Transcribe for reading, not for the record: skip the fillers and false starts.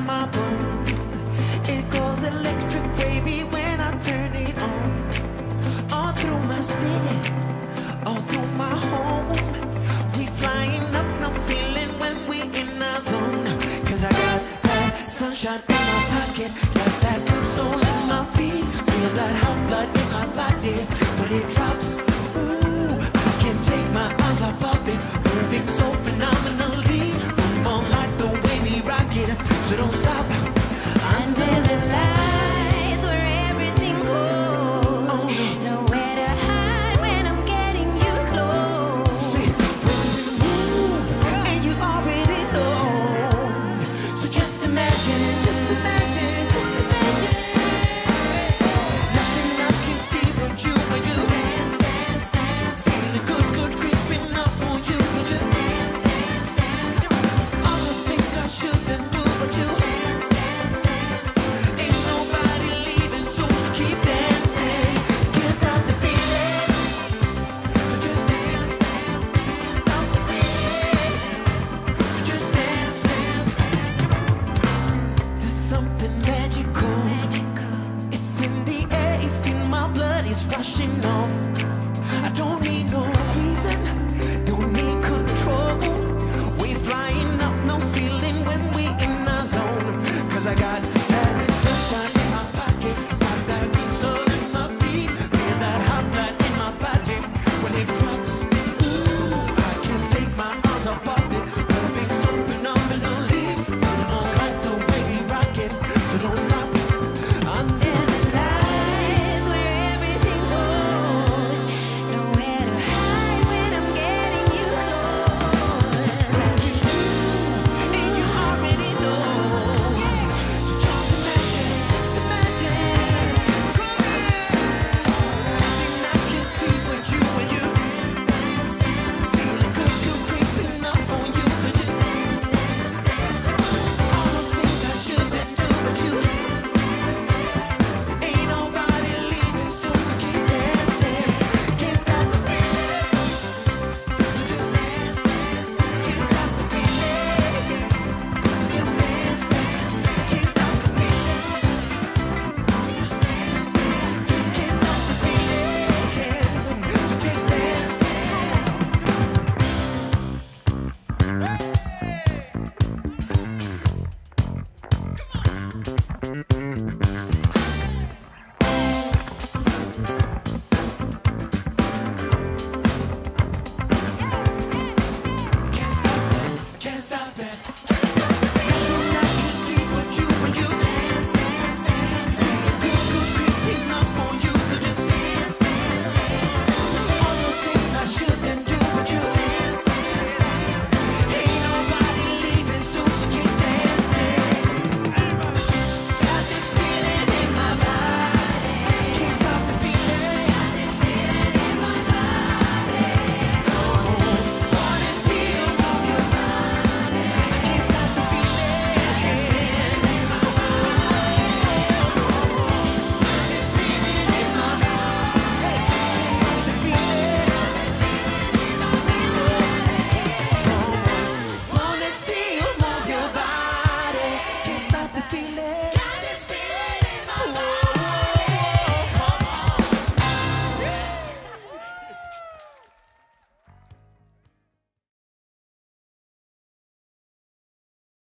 my bone. It goes electric wavy when I turn it on. All through my city, all through my home. We flying up, no ceiling when we in our zone. Cause I got that sunshine in my pocket, got that good soul in my feet. Feel that hot blood in my body, but it drops. Ooh, I can't take my eyes off of it. Moving so phenomenally. Moonlight the way we rock it, so don't stop. Under the lights where everything goes, nowhere to hide when I'm getting you close. See, when we move, and you already know. So just imagine, just imagine, just imagine. Nothing I can see but you when you dance, dance, dance. Feeling good, good creeping up on you. So just dance, dance, dance. All those things I shouldn't do, but you dance, dance, dance. Ain't nobody leaving soon, so keep dancing. Can't stop the feeling. So just dance, dance, dance. Stop the feeling. So just dance, dance, dance. There's something magical. It's in the air, it's in my blood, it's rushing off. I don't need no reason.